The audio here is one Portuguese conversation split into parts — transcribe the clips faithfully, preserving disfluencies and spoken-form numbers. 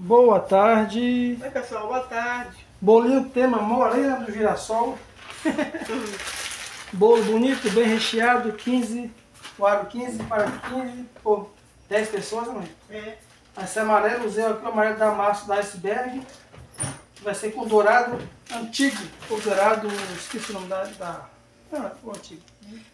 Boa tarde. Oi pessoal, boa tarde. Bolinho tema morena do girassol. Bolo bonito, bem recheado, quinze, quadro quinze para quinze por dez pessoas, não é? É. Esse amarelo, usei aqui o amarelo da massa da Iceberg. Vai ser com dourado antigo, ou dourado, esqueci o nome da... da ah, o antigo.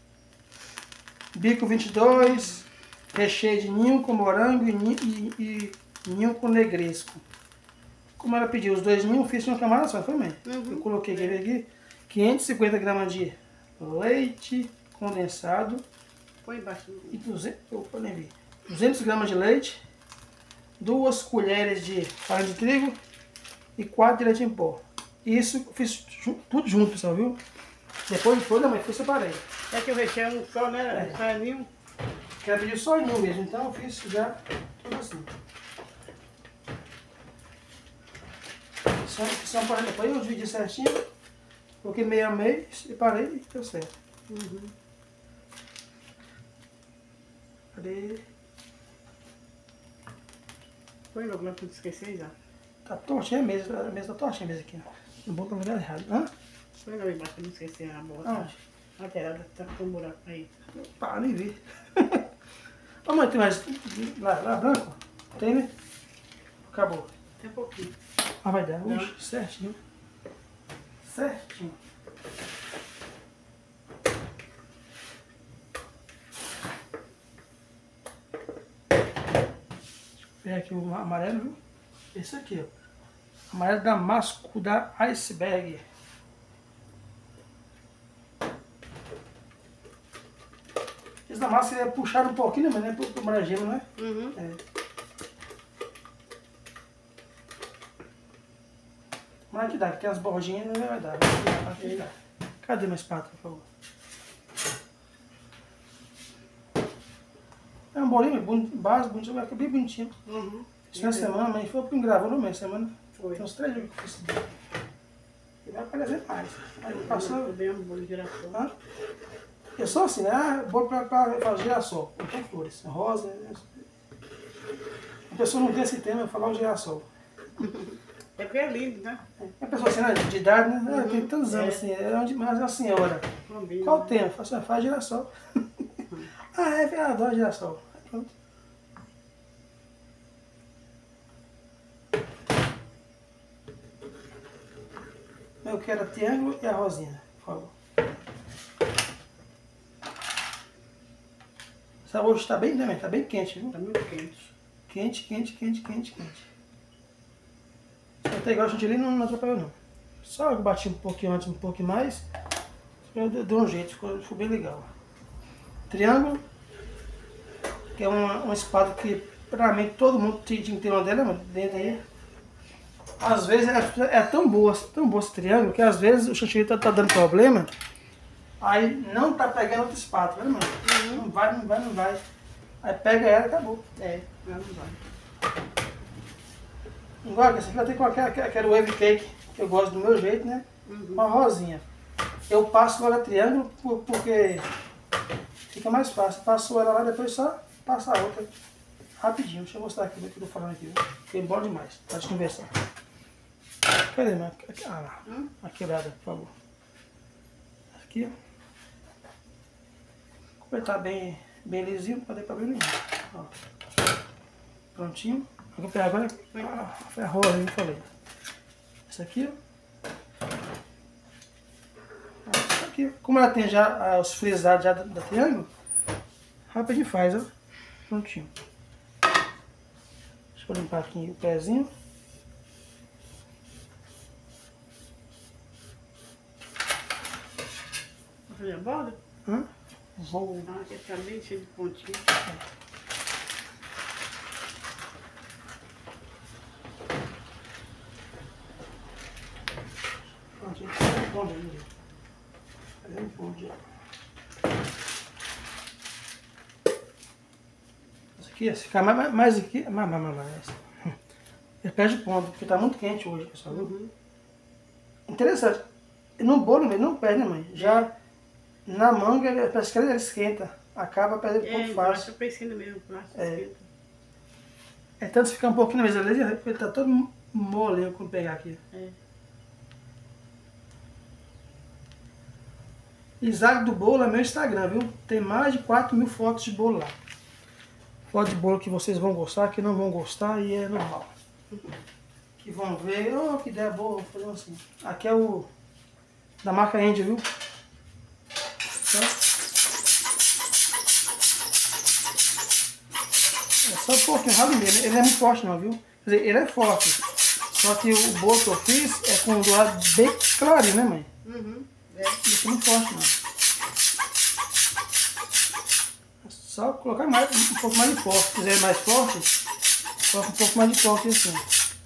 Bico vinte e dois, recheio de ninho com morango e, e, e ninho com negresco. Como ela pediu os dois ninhos, fiz uma camada só, foi mãe? Uhum. Eu coloquei aqui, quinhentos e cinquenta gramas de leite condensado. Põe embaixo. E duzentos, opa, nem vi. duzentos gramas de leite, duas colheres de farinha de trigo e quatro de leite em pó. Isso eu fiz tudo junto, pessoal, viu? Depois de toda, mãe, eu separei. É que o recheio é um só, né? É. Só é ninho. Quero pedir só ninho mesmo, então eu fiz já tudo assim. São, são quarenta, depois eu dividi certinho, coloquei meio a meio, separei e deu certo. Uhum. Cadê? Põe logo lá pra não esquecer já. Tá tortinha a mesa, a mesa tá tortinha a mesa aqui, ó. Não vou pra lugar errado. Hã? Põe lá embaixo pra não esquecer a bola. Aonde? A lateral tá com um buraco aí. Pá, nem vi. Ô mãe, tem mais lá, lá branco? Tem, né? Acabou. Tem um pouquinho. Ah, vai dar. Não. Ux, certinho. Certinho. Deixa eu pegar aqui o amarelo, viu? Esse aqui, ó. Amarelo damasco da Iceberg. Esse damasco é puxado um pouquinho, mas não é pro, pro maragema, não é? Uhum. É. Mas que dá, que tem as bordinhas não vai dar. Vai dar. Cadê minha espátula, por favor? É um bolinho bonito, base, bonito, vai ficar bem bonitinho. Uhum. Fiz na semana, mas foi porque gravou no mês, semana. Foi. Tem uns três dias que eu fiz. E vai aparecer mais. Aí passou. Bem um bolo de girassol. Hã? Eu sou assim, né? Ah, bolo pra, pra fazer girassol. Não tem flores, rosa. Né? A pessoa não tem esse tema, eu falar o girassol. É porque é lindo, né? A pessoa assim, né, de idade, né? Ah, Uhum. tem tantos anos É. assim, é onde mais uma senhora. Combina. Qual o tema? Eu falo assim, faz girassol. Ah, é, eu adoro girassol. Pronto. Eu quero a triângulo e a rosinha, por favor. Essa hoje está bem, né, está bem quente, viu? Tá muito quente. Quente, quente, quente, quente, quente. Até igual a chantilly não, não atrapalhou não. Só eu bati um pouquinho antes, um pouquinho mais. Eu dei um jeito, ficou, ficou bem legal. Triângulo, que é uma, uma espada que pra mim todo mundo tinha que ter uma dela, mano, dentro aí. Às vezes é, é tão boa, tão boa esse triângulo, que às vezes o chantilly tá, tá dando problema, aí não tá pegando outra espátula, né, mano? Uhum. Não vai, não vai, não vai. Aí pega ela e acabou. É, não vai. Igual que essa aqui vai ter qualquer, aquele wave cake, que eu gosto do meu jeito, né? Uhum. Uma rosinha. Eu passo logo a triângulo por, porque fica mais fácil. Passo ela lá, depois só passa a outra rapidinho. Deixa eu mostrar aqui o que eu tô falando aqui. Viu? Fiquei bom demais. Pode conversar. Cadê, mano? Ah, lá. Hum? A quebrada, por favor. Aqui, ó. Completar bem, bem lisinho, não pode ter problema nenhum. Ó. Prontinho. Eu vou pegar agora. Ah, foi a rosa, eu falei. Essa aqui, ó. Essa aqui, como ela tem já ah, os frisados já da, da triângulo, rapidinho faz, ó. Prontinho. Deixa eu limpar aqui o pezinho. Vou fazer a borda? Hã? Vou. Ah, aqui tá bem cheio de pontinhos. Prontinho. Bom dia. Cadê o bom dia? Essa aqui, se ficar mais, mais aqui, mais, mais, mais, mais. Ele perde ponto, porque tá muito quente hoje, pessoal. Uhum. Interessante. No bolo ele não perde, né, mãe? Já na manga, ele, parece que ele esquenta. Acaba perdendo um É, pouco então, fácil. acho que eu pensei no mesmo, plástico É. esquenta. É tanto ficar um pouquinho na mesa ali, ele tá todo molinho quando pegar aqui. É. Isaac do Bolo é meu Instagram, viu? Tem mais de quatro mil fotos de bolo lá. Foto de bolo que vocês vão gostar, que não vão gostar, e é normal. Que vão ver, oh, que ideia boa, vou fazer assim. Aqui é o da marca Andy, viu? Tá? É só um pouquinho, ralo mesmo. Ele não é muito forte não, viu? Quer dizer, ele é forte. Só que o bolo que eu fiz é com um dourado bem clarinho, né, mãe? Uhum. É. Isso não é muito forte não. É só colocar mais, um pouco mais de pó. Se quiser mais forte, coloca um pouco mais de pó aqui assim.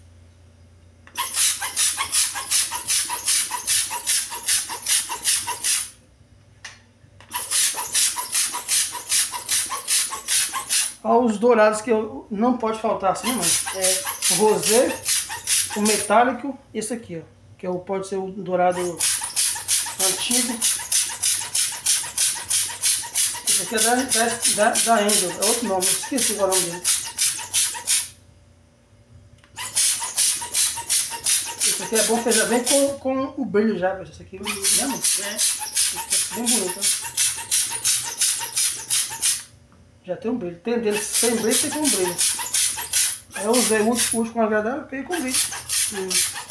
Olha os dourados que eu, não pode faltar assim, mas é o rosé, o metálico, esse aqui, ó, que é o, pode ser o dourado antigo. Esse aqui é da, da, da, da Angel, é outro nome, esqueci o nome dele. Esse aqui é bom fazer bem com, com o brilho já, esse aqui, lembra? É. Bem bonito, ó. Já tem um brilho. Tem dele sem brilho, tem com brilho. Aí eu usei o último com agradável, peguei com brilho. Hum.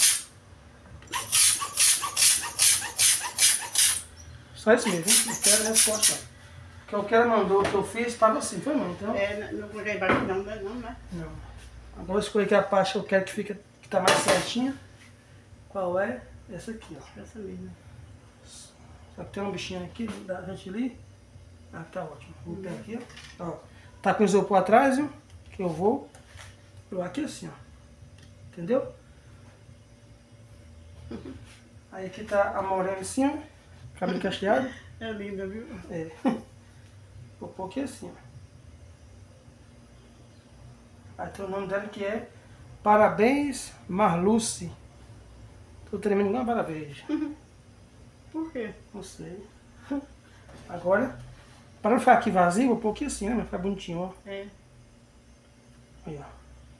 Só isso mesmo, hein? Não quero resposta. O que eu quero mandou, o que eu fiz, estava assim, foi não, então? É, não coloquei embaixo não, não, não, né? Não. Agora eu escolhi aqui a parte que eu quero que fique, que tá mais certinha. Qual é? Essa aqui, ó. Essa mesmo. Só que tem um bichinho aqui da gente ali. Ah, tá ótimo. Vou pegar aqui, ó. Ó. Tá com o isopor atrás, viu? Que eu vou. Eu aqui assim, ó. Entendeu? Aí aqui tá a morena em cima. Cabelo cacheado. É linda, viu? É. Vou pôr aqui assim, ó. Aí tem o nome dela que é Parabéns Marluce. Tô tremendo igual uma parabéns. Por quê? Não sei. Agora, para não ficar aqui vazio, vou pôr aqui assim, né? Vai ficar bonitinho, ó. É. Aí, ó.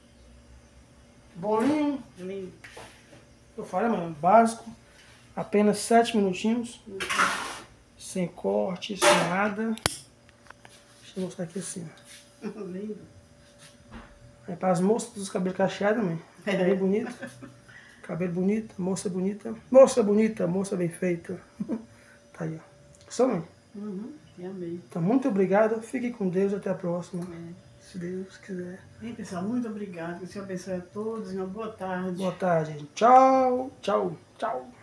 Bolinho. Lindo. Eu falei, mano, básico. Apenas sete minutinhos. Uhum. Sem corte, sem nada. Deixa eu mostrar aqui assim, ó. Lindo. É para as moças dos cabelos cacheados, mãe. É. Bem bonito. Cabelo bonito, moça bonita. Moça bonita, moça bem feita. Tá aí, ó. Só, mãe. Uhum. Amei. Então, muito obrigado. Fique com Deus. Até a próxima. É. Se Deus quiser. Bem, pessoal, muito obrigado. Que o Senhor abençoe a todos. Uma boa tarde. Boa tarde. Tchau. Tchau. Tchau.